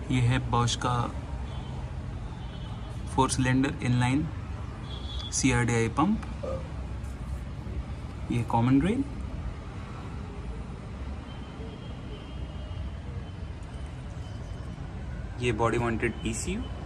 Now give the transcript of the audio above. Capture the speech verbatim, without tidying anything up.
ये है बॉश का four cylinder inline C R D I pump. ये कॉमन ड्रेन, ये body mounted P C you,